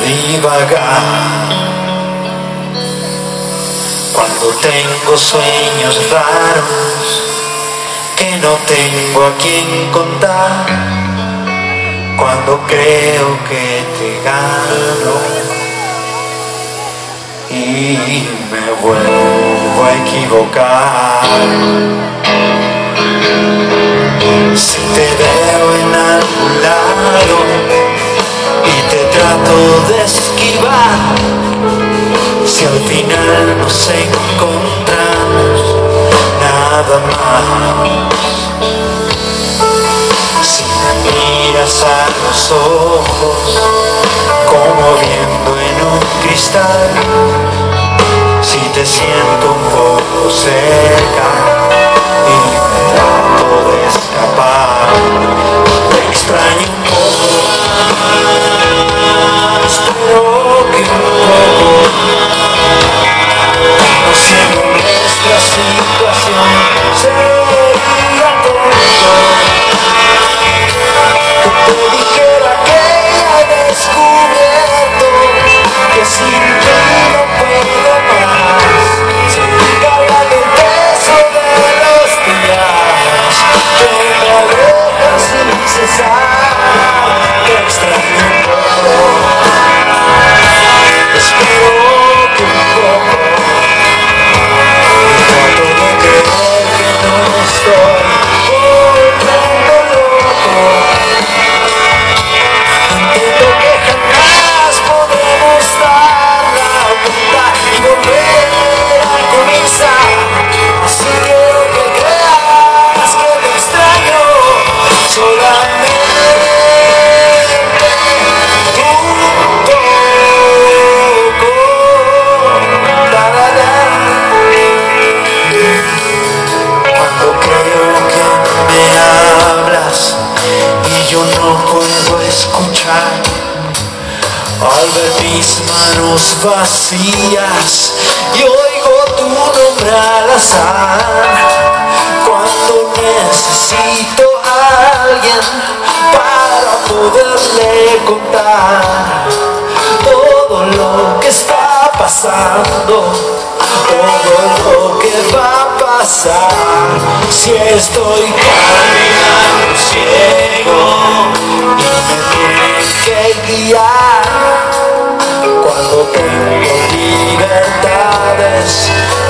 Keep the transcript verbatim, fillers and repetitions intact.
divagar. Cuando tengo sueños raros que no tengo a quien contar, cuando creo que te gano y me vuelvo a equivocar. Si te veo en algún lado y te trato de esquivar, si al final nos encontramos nada más, si me miras a los ojos como viendo en un cristal, si te siento un poco cerca y me trato de escapar, te extraño un poco, espero que un poco, conociendo nuestra situación sería tonto que te dijera que ya he descubierto que sin ti no puedo más, cargando el peso de los días que me alejan sin cesar. Te extraño un poco, espero que un poco, y trato de creer que no estoy volviendo loco. Entiendo que jamás podemos dar la vuelta y volver a comenzar, así quiero que creas que te extraño solamente un poco. Da, da, da. Cuando creo que me hablas y yo no puedo escuchar, al ver mis manos vacías y oigo tu nombre al azar, cuando necesito a alguien para poderle contar todo lo que está pasando, todo lo que va a pasar. Si estoy caminando ciego y me tienen que guiar, cuando tengo libertades